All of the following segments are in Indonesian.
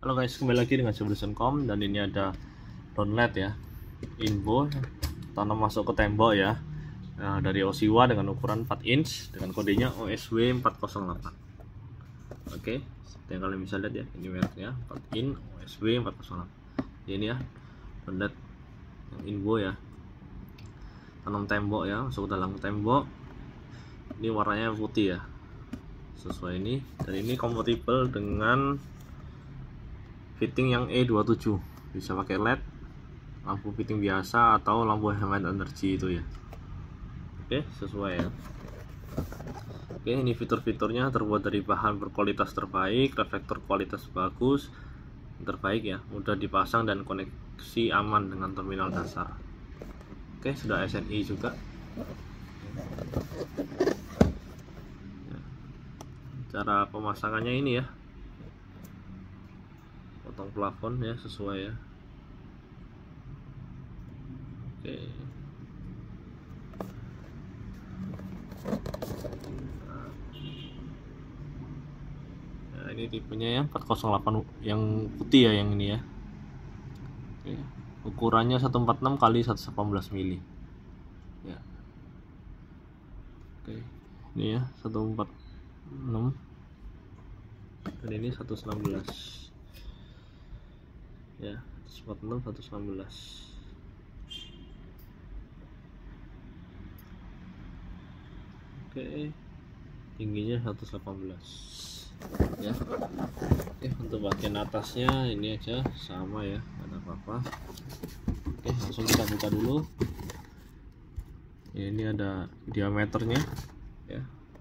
Halo guys, kembali lagi dengan Solution.com, dan ini ada download ya, info tanam masuk ke tembok ya, dari Oshiwa dengan ukuran 4 inch dengan kodenya OSW 408. Oke, seperti yang kalian bisa lihat ya, ini mereknya 4 inch OSW 408. Ini ya download yang info ya, tanam tembok ya, masuk ke dalam tembok. Ini warnanya putih ya, sesuai ini, dan ini kompatibel dengan fitting yang E27, bisa pakai LED, lampu fitting biasa atau lampu hemat energi itu ya. Oke, sesuai ya. Oke, ini fitur-fiturnya terbuat dari bahan berkualitas terbaik, reflektor kualitas bagus terbaik ya, mudah dipasang dan koneksi aman dengan terminal dasar. Oke, sudah SNI juga. Cara pemasangannya ini ya, potong plafon ya, sesuai ya. Oke, nah ini tipenya ya 408 yang putih ya, yang ini ya. Oke, ukurannya 146 kali 118 mili ya. Oke, ini ya 146 dan ini 116 ya, 146 116. Oke, tingginya 118 ya. Oke, untuk bagian atasnya ini aja sama ya, nggak ada apa-apa. Oke, langsung kita buka dulu ya. Ini ada diameternya ya.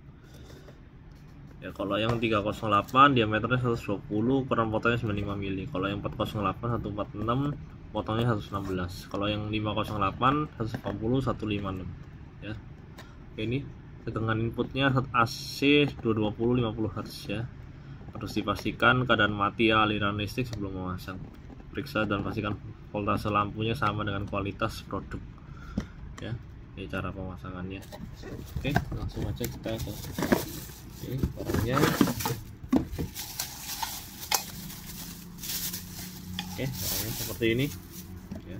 Ya, kalau yang 308 diameternya 120, ukuran potongnya 95 mili. Kalau yang 408 146, potongnya 116. Kalau yang 508 180 156 ya. Oke, ini tegangan inputnya AC 220 50 Hz ya. Harus dipastikan keadaan mati ya aliran listrik sebelum memasang. Periksa dan pastikan voltase lampunya sama dengan kualitas produk ya. Ini cara pemasangannya. Oke, langsung aja kita ke barangnya. Oke, barangnya seperti ini ya.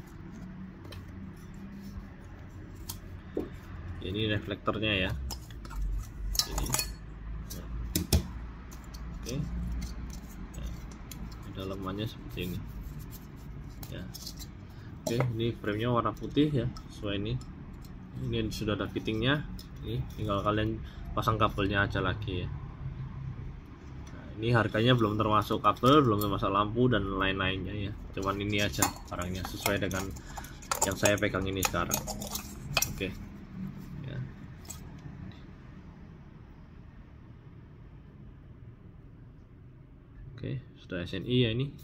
Ini reflektornya ya, ini ya. Oke, ya. Dalamannya seperti ini ya. Oke, ini framenya warna putih ya, sesuai ini sudah ada fittingnya. Ini tinggal kalian pasang kabelnya aja lagi ya. Nah, ini harganya belum termasuk kabel, belum termasuk lampu dan lain-lainnya ya, cuman ini aja barangnya sesuai dengan yang saya pegang ini sekarang. Oke ya. Oke, sudah SNI ya ini.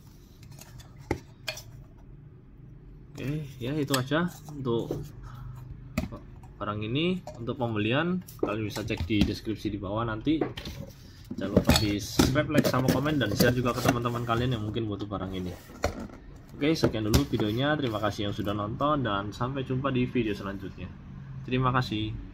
Oke ya, itu aja untuk barang ini. Untuk pembelian kalian bisa cek di deskripsi di bawah nanti. Jangan lupa di subscribe, like, sama komen, dan share juga ke teman-teman kalian yang mungkin butuh barang ini. Oke, sekian dulu videonya. Terima kasih yang sudah nonton, dan sampai jumpa di video selanjutnya. Terima kasih.